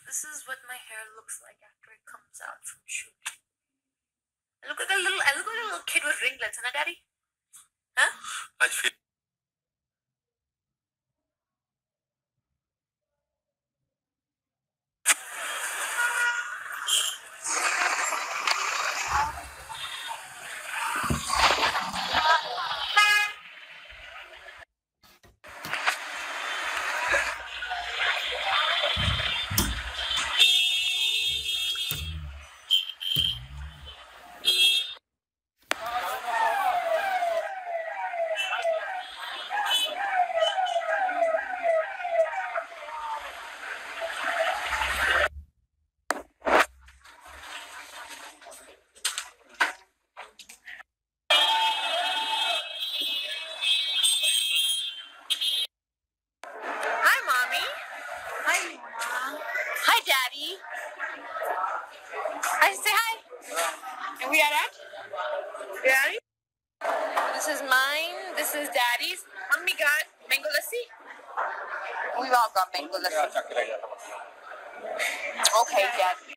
This is what my hair looks like after it comes out from shooting. I look like a little kid with ringlets, huh, Daddy? Huh? I feel. Hi, Mommy. Hi, Mama. Hi, Daddy. I say hi. And we are at? Daddy? This is mine. This is Daddy's. Mommy got mango lassi. We've all got mango lassi. Okay, Dad.